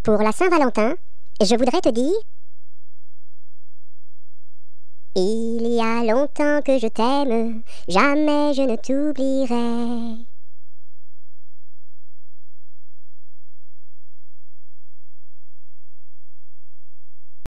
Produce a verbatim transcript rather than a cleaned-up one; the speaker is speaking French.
Pour la Saint-Valentin, je voudrais te dire: il y a longtemps que je t'aime, jamais je ne t'oublierai.